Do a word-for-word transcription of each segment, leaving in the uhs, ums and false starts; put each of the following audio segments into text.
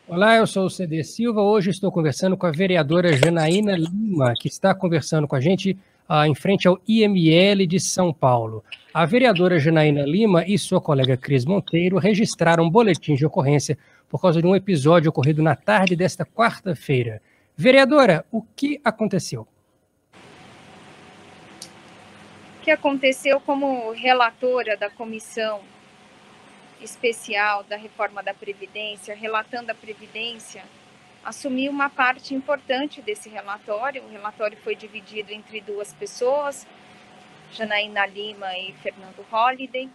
Olá, eu sou o C D Silva. Hoje estou conversando com a vereadora Janaína Lima, que está conversando com a gente ah, em frente ao I M L de São Paulo. A vereadora Janaína Lima e sua colega Cris Monteiro registraram um boletim de ocorrência por causa de um episódio ocorrido na tarde desta quarta-feira. Vereadora, o que aconteceu? O que aconteceu como relatora da comissão especial da reforma da Previdência, relatando a Previdência, assumi uma parte importante desse relatório. O relatório foi dividido entre duas pessoas, Janaína Lima e Fernando Holliday,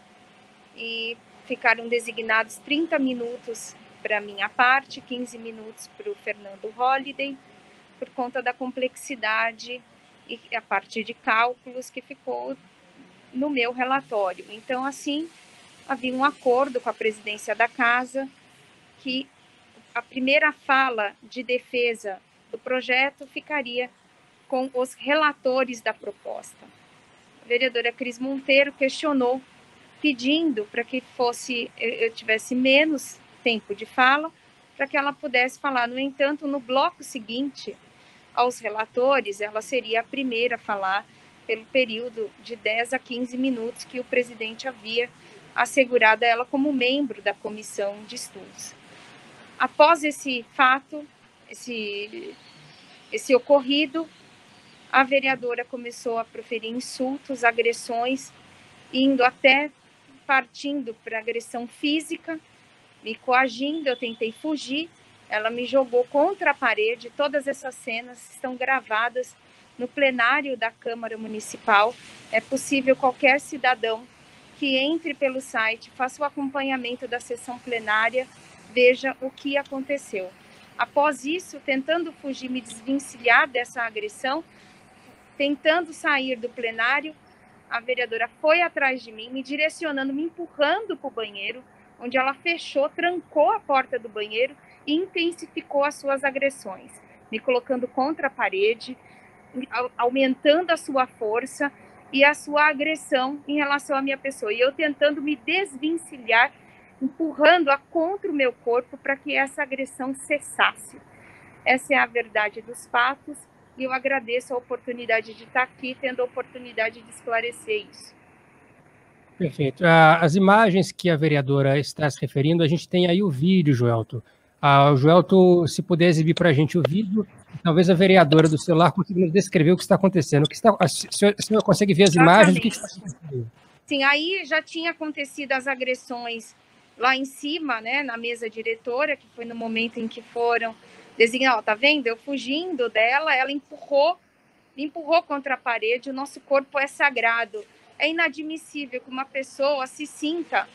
e ficaram designados trinta minutos para a minha parte, quinze minutos para o Fernando Holliday, por conta da complexidade e a parte de cálculos que ficou no meu relatório. Então, assim, havia um acordo com a presidência da casa que a primeira fala de defesa do projeto ficaria com os relatores da proposta. A vereadora Cris Monteiro questionou, pedindo para que fosse eu tivesse menos tempo de fala, para que ela pudesse falar. No entanto, no bloco seguinte aos relatores, ela seria a primeira a falar pelo período de dez a quinze minutos que o presidente havia assegurado a ela como membro da comissão de estudos. Após esse fato, esse, esse ocorrido, a vereadora começou a proferir insultos, agressões, indo até partindo para agressão física, me coagindo. Eu tentei fugir, ela me jogou contra a parede. Todas essas cenas estão gravadas no plenário da Câmara Municipal. É possível qualquer cidadão que entre pelo site, faça o acompanhamento da sessão plenária, veja o que aconteceu. Após isso, tentando fugir, me desvencilhar dessa agressão, tentando sair do plenário, a vereadora foi atrás de mim, me direcionando, me empurrando para o banheiro, onde ela fechou, trancou a porta do banheiro e intensificou as suas agressões, me colocando contra a parede, aumentando a sua força e a sua agressão em relação à minha pessoa. E eu tentando me desvencilhar, empurrando-a contra o meu corpo para que essa agressão cessasse. Essa é a verdade dos fatos e eu agradeço a oportunidade de estar aqui, tendo a oportunidade de esclarecer isso. Perfeito. As imagens que a vereadora está se referindo, a gente tem aí o vídeo, Joelto. Ah, o Joelto, se puder exibir para a gente o vídeo, talvez a vereadora do celular consiga nos descrever o que está acontecendo. O que está, a senhora, a senhora consegue ver as Exatamente. imagens? O que está acontecendo? Sim, aí já tinha acontecido as agressões lá em cima, né, na mesa diretora, que foi no momento em que foram designados. Tá vendo? Eu fugindo dela, ela empurrou, me empurrou contra a parede. O nosso corpo é sagrado. É inadmissível que uma pessoa se sinta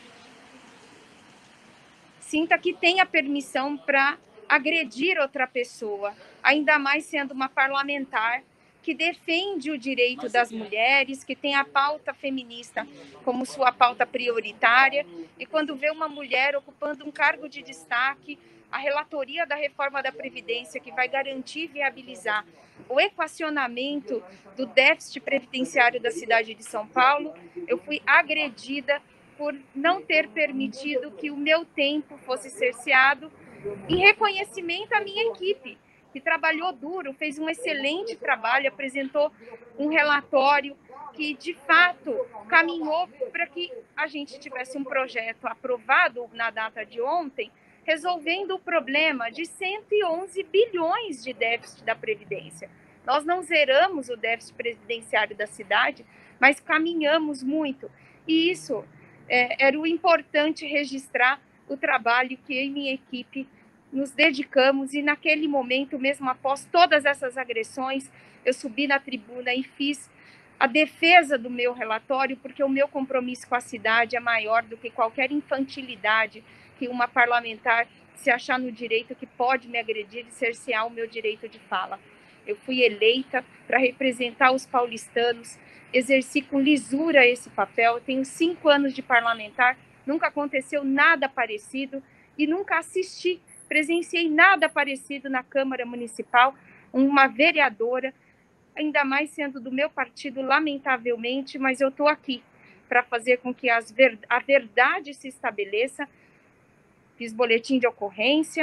sinta que tenha permissão para agredir outra pessoa, ainda mais sendo uma parlamentar que defende o direito das mulheres, que tem a pauta feminista como sua pauta prioritária, e quando vê uma mulher ocupando um cargo de destaque, a relatoria da reforma da Previdência, que vai garantir e viabilizar o equacionamento do déficit previdenciário da cidade de São Paulo, eu fui agredida por não ter permitido que o meu tempo fosse cerceado, em reconhecimento à minha equipe, que trabalhou duro, fez um excelente trabalho, apresentou um relatório que, de fato, caminhou para que a gente tivesse um projeto aprovado na data de ontem, resolvendo o problema de cento e onze bilhões de déficit da Previdência. Nós não zeramos o déficit previdenciário da cidade, mas caminhamos muito. E isso é, era o importante registrar o trabalho que eu e minha equipe nos dedicamos, e naquele momento, mesmo após todas essas agressões, eu subi na tribuna e fiz a defesa do meu relatório, porque o meu compromisso com a cidade é maior do que qualquer infantilidade que uma parlamentar se achar no direito que pode me agredir e cercear o meu direito de fala. Eu fui eleita para representar os paulistanos, exerci com lisura esse papel. Eu tenho cinco anos de parlamentar, nunca aconteceu nada parecido e nunca assisti, presenciei nada parecido na Câmara Municipal, uma vereadora, ainda mais sendo do meu partido, lamentavelmente, mas eu estou aqui para fazer com que as ver, a verdade se estabeleça. Fiz boletim de ocorrência,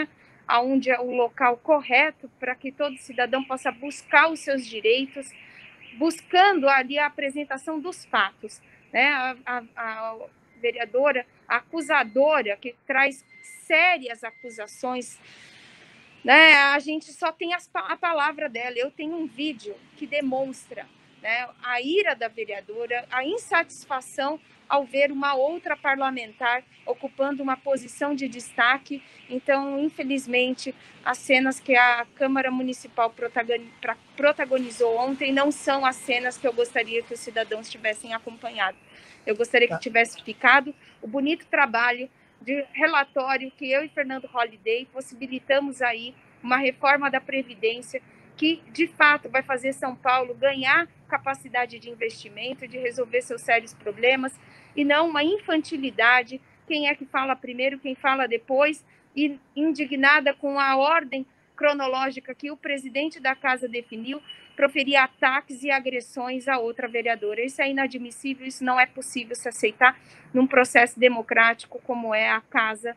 aonde é o local correto para que todo cidadão possa buscar os seus direitos, buscando ali a apresentação dos fatos, né? A, a, a vereadora, a acusadora, que traz sérias acusações, né? A gente só tem as, a palavra dela. Eu tenho um vídeo que demonstra, né, a ira da vereadora, a insatisfação ao ver uma outra parlamentar ocupando uma posição de destaque. Então, infelizmente, as cenas que a Câmara Municipal protagonizou ontem não são as cenas que eu gostaria que os cidadãos tivessem acompanhado. Eu gostaria que tivesse ficado o bonito trabalho de relatório que eu e Fernando Holliday possibilitamos aí uma reforma da Previdência que, de fato, vai fazer São Paulo ganhar capacidade de investimento, de resolver seus sérios problemas, e não uma infantilidade, quem é que fala primeiro, quem fala depois, e indignada com a ordem cronológica que o presidente da casa definiu, proferir ataques e agressões a outra vereadora. Isso é inadmissível, isso não é possível se aceitar num processo democrático como é a Casa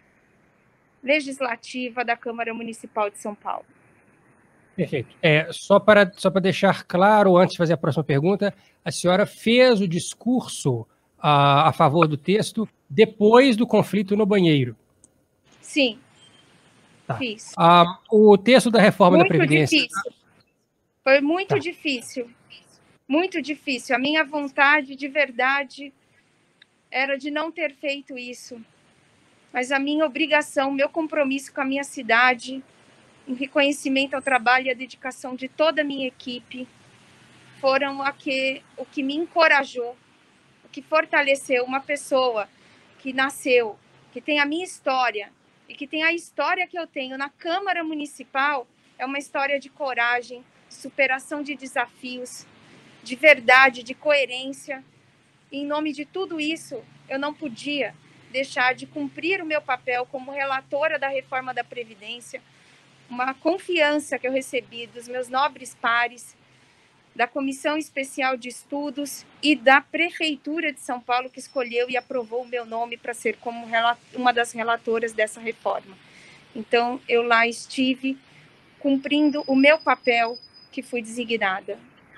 Legislativa da Câmara Municipal de São Paulo. Perfeito. É, só para, só para deixar claro, antes de fazer a próxima pergunta, a senhora fez o discurso a, a favor do texto depois do conflito no banheiro. Sim, tá. Fiz. Ah, o texto da reforma muito da Previdência... Muito difícil. Foi muito tá. difícil. Muito difícil. A minha vontade, de verdade, era de não ter feito isso. Mas a minha obrigação, o meu compromisso com a minha cidade, em reconhecimento ao trabalho e à dedicação de toda a minha equipe, foram a que, o que me encorajou, o que fortaleceu uma pessoa que nasceu, que tem a minha história e que tem a história que eu tenho na Câmara Municipal. É uma história de coragem, de superação de desafios, de verdade, de coerência. E, em nome de tudo isso, eu não podia deixar de cumprir o meu papel como relatora da reforma da Previdência, uma confiança que eu recebi dos meus nobres pares, da Comissão Especial de Estudos e da Prefeitura de São Paulo, que escolheu e aprovou o meu nome para ser como uma das relatoras dessa reforma. Então, eu lá estive cumprindo o meu papel que fui designada.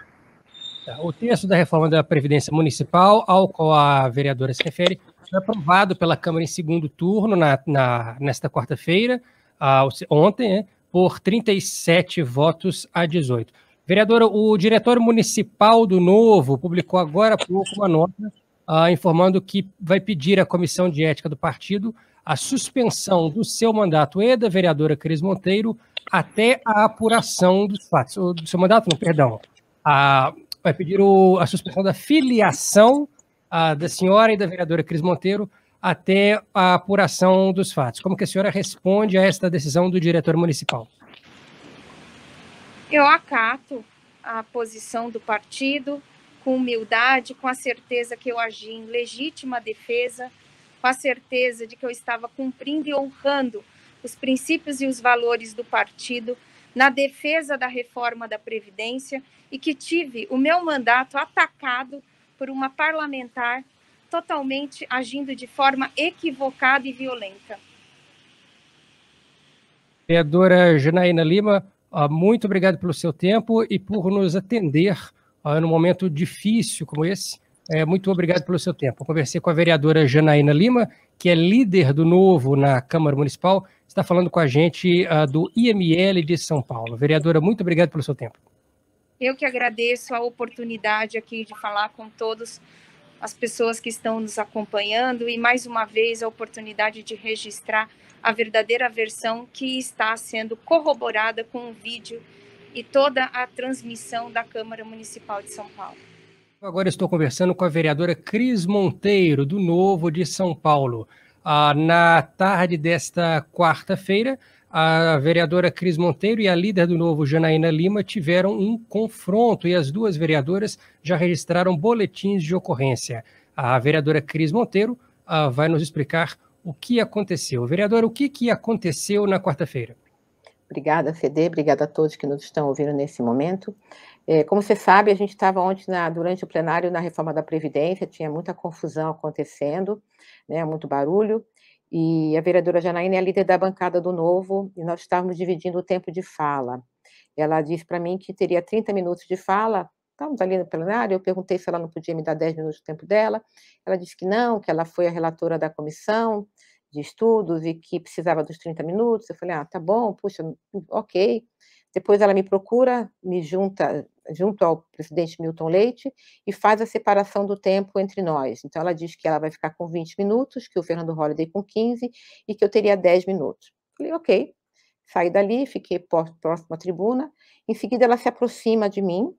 O texto da reforma da Previdência Municipal, ao qual a vereadora se refere, foi aprovado pela Câmara em segundo turno, na, na, nesta quarta-feira, uh, ontem, né, por trinta e sete votos a dezoito. Vereadora, o Diretório Municipal do Novo publicou agora há pouco uma nota uh, informando que vai pedir à Comissão de Ética do partido a suspensão do seu mandato e da vereadora Cris Monteiro até a apuração dos fatos. Do seu mandato, não, perdão. A, vai pedir o, a suspensão da filiação a, da senhora e da vereadora Cris Monteiro até a apuração dos fatos. Como que a senhora responde a esta decisão do diretor municipal? Eu acato a posição do partido com humildade, com a certeza que eu agi em legítima defesa, com a certeza de que eu estava cumprindo e honrando os princípios e os valores do partido na defesa da reforma da Previdência e que tive o meu mandato atacado por uma parlamentar totalmente agindo de forma equivocada e violenta. Vereadora Janaína Lima, muito obrigado pelo seu tempo e por nos atender num momento difícil como esse. Muito obrigado pelo seu tempo. Eu conversei com a vereadora Janaína Lima, que é líder do Novo na Câmara Municipal, está falando com a gente do I M L de São Paulo. Vereadora, muito obrigado pelo seu tempo. Eu que agradeço a oportunidade aqui de falar com todos as pessoas que estão nos acompanhando e, mais uma vez, a oportunidade de registrar a verdadeira versão que está sendo corroborada com o vídeo e toda a transmissão da Câmara Municipal de São Paulo. Agora estou conversando com a vereadora Cris Monteiro, do Novo de São Paulo. Ah, na tarde desta quarta-feira, a vereadora Cris Monteiro e a líder do Novo, Janaína Lima, tiveram um confronto e as duas vereadoras já registraram boletins de ocorrência. A vereadora Cris Monteiro uh, vai nos explicar o que aconteceu. Vereadora, o que, que aconteceu na quarta-feira? Obrigada, Fede, obrigada a todos que nos estão ouvindo nesse momento. É, como você sabe, a gente estava ontem, na, durante o plenário, na reforma da Previdência, tinha muita confusão acontecendo, né, muito barulho, e a vereadora Janaína é a líder da bancada do Novo, e nós estávamos dividindo o tempo de fala. Ela disse para mim que teria trinta minutos de fala, estávamos ali no plenário, eu perguntei se ela não podia me dar dez minutos do tempo dela, ela disse que não, que ela foi a relatora da comissão de estudos e que precisava dos trinta minutos. Eu falei: "Ah, tá bom, puxa, ok". Depois ela me procura, me junta junto ao presidente Milton Leite e faz a separação do tempo entre nós. Então ela diz que ela vai ficar com vinte minutos, que o Fernando Holliday com quinze e que eu teria dez minutos. Falei: "Ok". Saí dali, fiquei próximo à tribuna, em seguida ela se aproxima de mim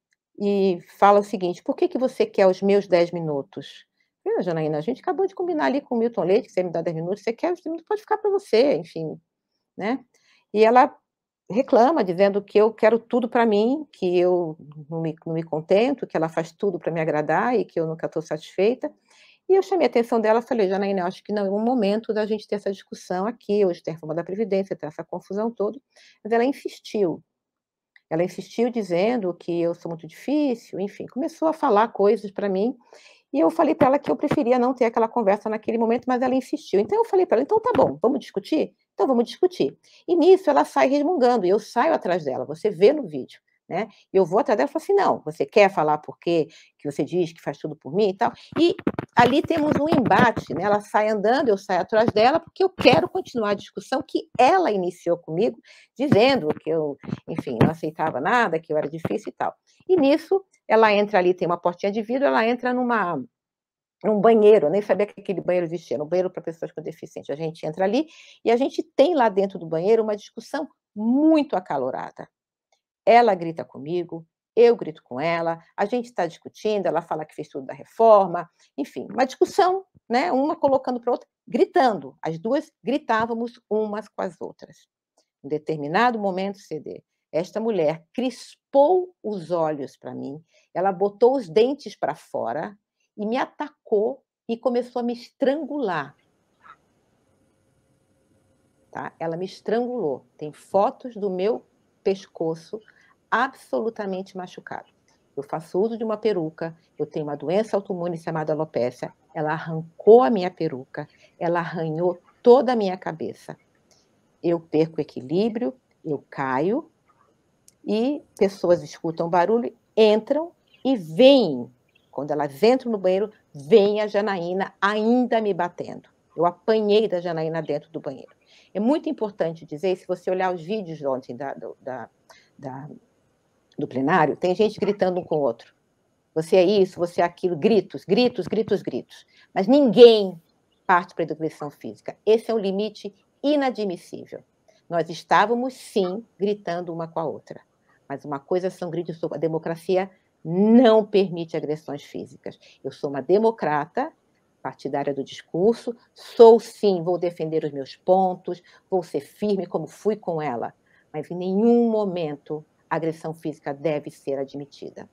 e fala o seguinte: "Por que que você quer os meus dez minutos?". Eu falei: "Janaína, a gente acabou de combinar ali com o Milton Leite que você me dá dez minutos, você quer os minutos, pode ficar para você, enfim", né. E ela reclama, dizendo que eu quero tudo para mim, que eu não me não me contento, que ela faz tudo para me agradar e que eu nunca estou satisfeita. E eu chamei a atenção dela, falei: "Janaína, eu acho que não é o momento da gente ter essa discussão aqui, hoje tem a reforma da Previdência, tem essa confusão toda", mas ela insistiu. Ela insistiu dizendo que eu sou muito difícil, enfim, começou a falar coisas para mim, e eu falei para ela que eu preferia não ter aquela conversa naquele momento, mas ela insistiu. Então eu falei para ela: "Então tá bom, vamos discutir? Então vamos discutir". E nisso ela sai resmungando, e eu saio atrás dela, você vê no vídeo, né. E eu vou atrás dela e falo assim: "Não, você quer falar por quê que você diz que faz tudo por mim e tal?". E ali temos um embate, né, ela sai andando, eu saio atrás dela, porque eu quero continuar a discussão que ela iniciou comigo, dizendo que eu, enfim, não aceitava nada, que eu era difícil e tal. E nisso, ela entra ali, tem uma portinha de vidro, ela entra numa num banheiro, eu nem sabia que aquele banheiro existia, era um banheiro para pessoas com deficiência. A gente entra ali e a gente tem lá dentro do banheiro uma discussão muito acalorada. Ela grita comigo, eu grito com ela, a gente está discutindo, ela fala que fez tudo da reforma, enfim, uma discussão, né, uma colocando para outra, gritando. As duas gritávamos umas com as outras. Em determinado momento, C D, esta mulher crispou os olhos para mim, ela botou os dentes para fora e me atacou e começou a me estrangular. Tá? Ela me estrangulou. Tem fotos do meu pescoço absolutamente machucado. Eu faço uso de uma peruca, eu tenho uma doença autoimune chamada alopecia, ela arrancou a minha peruca, ela arranhou toda a minha cabeça. Eu perco o equilíbrio, eu caio, e pessoas escutam barulho, entram e veem, quando elas entram no banheiro, vem a Janaína ainda me batendo. Eu apanhei da Janaína dentro do banheiro. É muito importante dizer, se você olhar os vídeos de ontem da, do, da, da, do plenário, tem gente gritando um com o outro. Você é isso, você é aquilo, gritos, gritos, gritos, gritos. Mas ninguém parte para a agressão física. Esse é um limite inadmissível. Nós estávamos, sim, gritando uma com a outra. Mas uma coisa são gritos, a democracia não permite agressões físicas. Eu sou uma democrata, partidária do discurso, sou sim, vou defender os meus pontos, vou ser firme como fui com ela, mas em nenhum momento a agressão física deve ser admitida.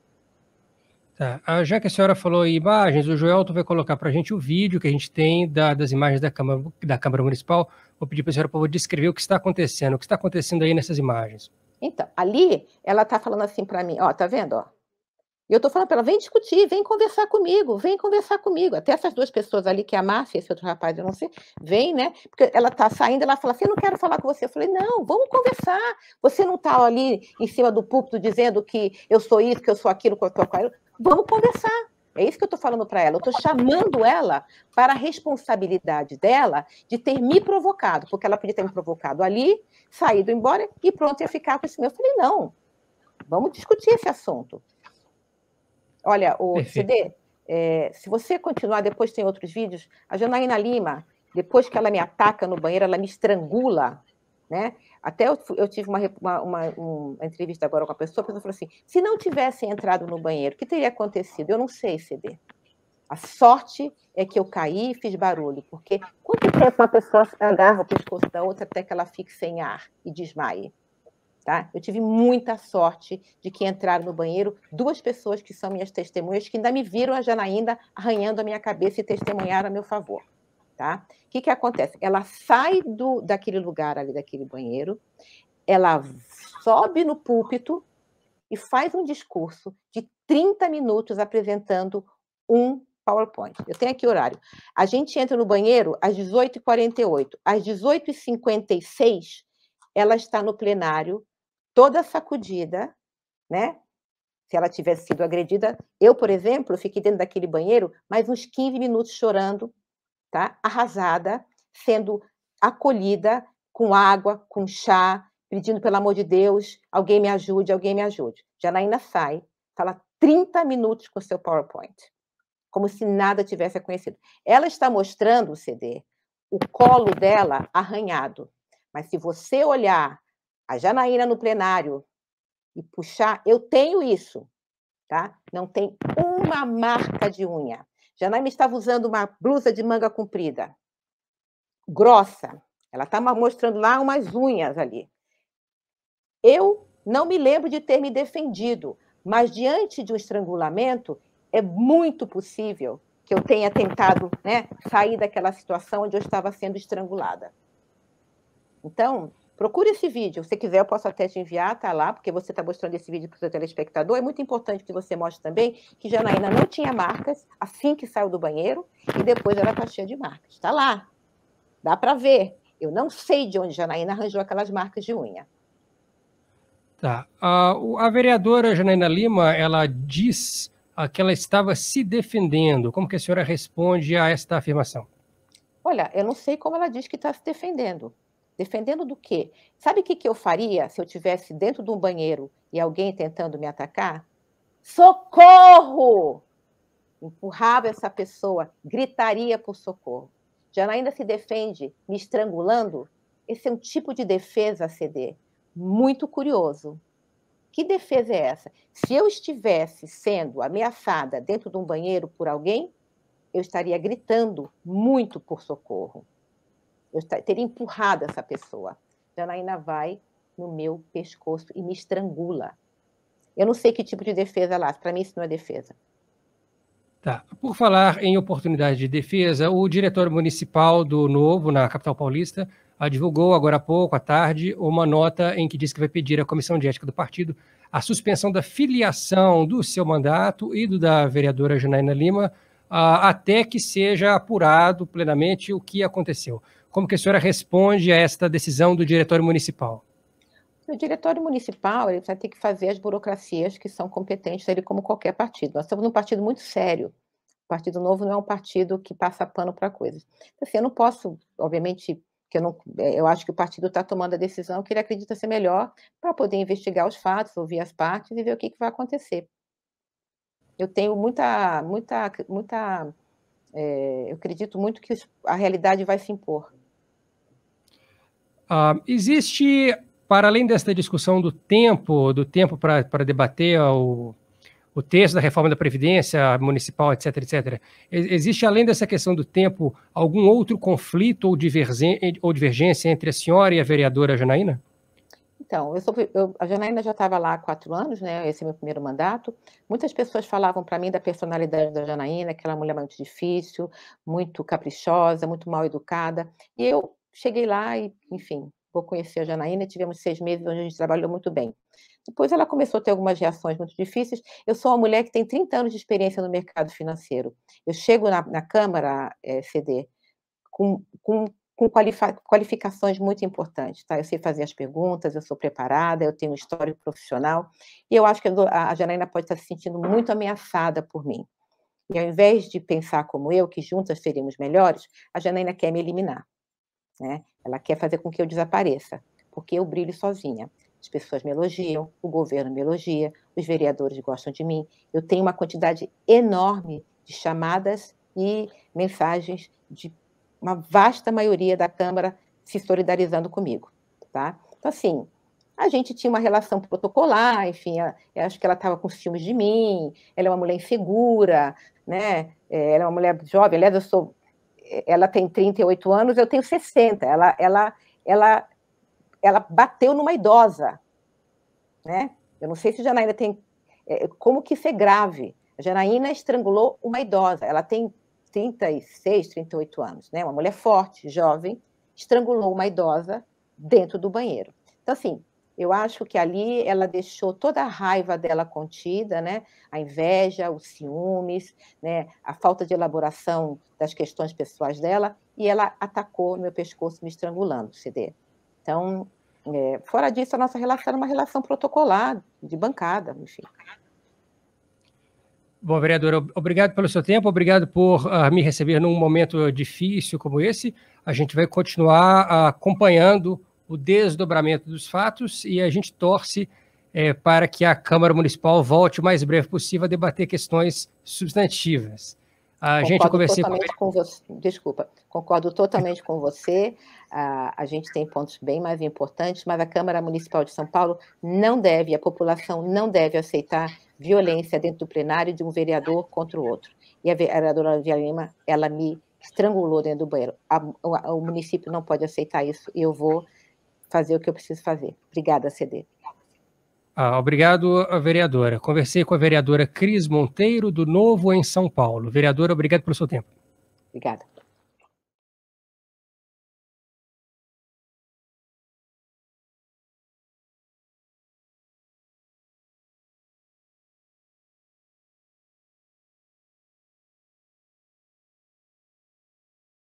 Tá. Ah, já que a senhora falou em imagens, o Joelton vai colocar para a gente o vídeo que a gente tem da, das imagens da Câmara, da Câmara Municipal. Vou pedir para a senhora, por favor, descrever o que está acontecendo, o que está acontecendo aí nessas imagens. Então, ali, ela está falando assim para mim, ó, tá vendo, ó? E eu estou falando para ela: "Vem discutir, vem conversar comigo, vem conversar comigo". Até essas duas pessoas ali, que é a Márcia e esse outro rapaz, eu não sei, vem, né, porque ela está saindo, ela fala assim: "Eu não quero falar com você". Eu falei: "Não, vamos conversar. Você não está ali em cima do púlpito dizendo que eu sou isso, que eu sou aquilo, que eu estou aquilo. Vamos conversar". É isso que eu estou falando para ela. Eu estou chamando ela para a responsabilidade dela de ter me provocado, porque ela podia ter me provocado ali, saído embora e pronto, ia ficar com esse meu. Eu falei: "Não, vamos discutir esse assunto". Olha, o C D, é, se você continuar, depois tem outros vídeos, a Janaína Lima, depois que ela me ataca no banheiro, ela me estrangula, né? Até eu, eu tive uma, uma, uma, uma entrevista agora com a pessoa, a pessoa falou assim: se não tivesse entrado no banheiro, o que teria acontecido? Eu não sei, C D. A sorte é que eu caí e fiz barulho, porque quanto tempo uma pessoa agarra o pescoço da outra até que ela fique sem ar e desmaie? Tá? Eu tive muita sorte de que entraram no banheiro duas pessoas que são minhas testemunhas, que ainda me viram a Janaína arranhando a minha cabeça e testemunharam a meu favor. Tá? O que, que acontece? Ela sai do, daquele lugar ali, daquele banheiro, ela sobe no púlpito e faz um discurso de trinta minutos apresentando um PowerPoint. Eu tenho aqui o horário. A gente entra no banheiro às dezoito e quarenta e oito. Às dezoito e cinquenta e seis, ela está no plenário, toda sacudida, né? Se ela tivesse sido agredida. Eu, por exemplo, fiquei dentro daquele banheiro mais uns quinze minutos chorando, tá? Arrasada, sendo acolhida com água, com chá, pedindo, pelo amor de Deus, alguém me ajude, alguém me ajude. Janaína sai, fala trinta minutos com o seu PowerPoint, como se nada tivesse acontecido. Ela está mostrando o C D, o colo dela arranhado. Mas se você olhar a Janaína no plenário e puxar, eu tenho isso, tá? Não tem uma marca de unha. Janaína estava usando uma blusa de manga comprida, grossa. Ela estava mostrando lá umas unhas ali. Eu não me lembro de ter me defendido, mas diante de um estrangulamento, é muito possível que eu tenha tentado, né, sair daquela situação onde eu estava sendo estrangulada. Então, procure esse vídeo. Se quiser, eu posso até te enviar, tá lá, porque você está mostrando esse vídeo para o seu telespectador. É muito importante que você mostre também que Janaína não tinha marcas assim que saiu do banheiro e depois ela está cheia de marcas. Está lá. Dá para ver. Eu não sei de onde Janaína arranjou aquelas marcas de unha. Tá. A, a vereadora Janaína Lima, ela diz ah, que ela estava se defendendo. Como que a senhora responde a esta afirmação? Olha, eu não sei como ela diz que está se defendendo. Defendendo do quê? Sabe o que, que eu faria se eu estivesse dentro de um banheiro e alguém tentando me atacar? Socorro! Empurrava essa pessoa, gritaria por socorro. Janaína se defende me estrangulando? Esse é um tipo de defesa a C D. Muito curioso. Que defesa é essa? Se eu estivesse sendo ameaçada dentro de um banheiro por alguém, eu estaria gritando muito por socorro. Eu teria empurrado essa pessoa. Janaína vai no meu pescoço e me estrangula. Eu não sei que tipo de defesa lá. Para mim, isso não é defesa. Tá. Por falar em oportunidade de defesa, o diretor municipal do Novo, na capital paulista, divulgou agora há pouco, à tarde, uma nota em que diz que vai pedir à Comissão de Ética do partido a suspensão da filiação do seu mandato e do da vereadora Janaína Lima, até que seja apurado plenamente o que aconteceu. Como que a senhora responde a esta decisão do diretório municipal? O diretório municipal ele vai ter que fazer as burocracias que são competentes a ele, como qualquer partido. Nós estamos num partido muito sério. O Partido Novo não é um partido que passa pano para coisas. Assim, eu não posso, obviamente, que eu, não, eu acho que o partido está tomando a decisão que ele acredita ser melhor para poder investigar os fatos, ouvir as partes e ver o que, que vai acontecer. Eu tenho muita, muita, muita, é, eu acredito muito que a realidade vai se impor. Ah, existe, para além desta discussão do tempo, do tempo para debater o, o texto da reforma da Previdência municipal, etc, etcétera, existe, além dessa questão do tempo, algum outro conflito ou, ou divergência entre a senhora e a vereadora Janaína? Então, eu sou, eu, a Janaína já estava lá há quatro anos, né? Esse é meu primeiro mandato. Muitas pessoas falavam para mim da personalidade da Janaína, que ela é uma mulher muito difícil, muito caprichosa, muito mal educada. E eu cheguei lá e, enfim, vou conhecer a Janaína. Tivemos seis meses onde a gente trabalhou muito bem. Depois ela começou a ter algumas reações muito difíceis. Eu sou uma mulher que tem trinta anos de experiência no mercado financeiro. Eu chego na, na Câmara, é, C D, com, com com qualificações muito importantes, tá? Eu sei fazer as perguntas, eu sou preparada, eu tenho um histórico profissional, e eu acho que a Janaína pode estar se sentindo muito ameaçada por mim. E ao invés de pensar como eu, que juntas seríamos melhores, a Janaína quer me eliminar, né? Ela quer fazer com que eu desapareça, porque eu brilho sozinha. As pessoas me elogiam, o governo me elogia, os vereadores gostam de mim. Eu tenho uma quantidade enorme de chamadas e mensagens de uma vasta maioria da Câmara se solidarizando comigo, tá? Então, assim, a gente tinha uma relação protocolar, enfim, eu acho que ela estava com ciúmes de mim, ela é uma mulher insegura, né? Ela é uma mulher jovem, aliás, eu sou, ela tem trinta e oito anos, eu tenho sessenta, ela, ela, ela, ela bateu numa idosa, né? Eu não sei se a Janaína tem, como que isso é grave. A Janaína estrangulou uma idosa, ela tem trinta e seis, trinta e oito anos, né? Uma mulher forte, jovem, estrangulou uma idosa dentro do banheiro. Então, assim, Eu acho que ali ela deixou toda a raiva dela contida, né? A inveja, os ciúmes, né? A falta de elaboração das questões pessoais dela, e ela atacou meu pescoço me estrangulando, C D. Então, é, fora disso, a nossa relação era uma relação protocolar, de bancada, enfim. Bom, vereadora, obrigado pelo seu tempo, obrigado por uh, me receber num momento difícil como esse. A gente vai continuar uh, acompanhando o desdobramento dos fatos e a gente torce é, para que a Câmara Municipal volte o mais breve possível a debater questões substantivas. A Concordo gente conversei totalmente com... com você. Desculpa, concordo totalmente com você. A, a gente tem pontos bem mais importantes, mas a Câmara Municipal de São Paulo não deve, a população não deve aceitar violência dentro do plenário de um vereador contra o outro. E a vereadora Via Lima, ela me estrangulou dentro do banheiro. A, a, o município não pode aceitar isso e eu vou fazer o que eu preciso fazer. Obrigada, C D. Ah, obrigado, vereadora. Conversei com a vereadora Cris Monteiro, do Novo em São Paulo. Vereadora, obrigado pelo seu tempo. Obrigada.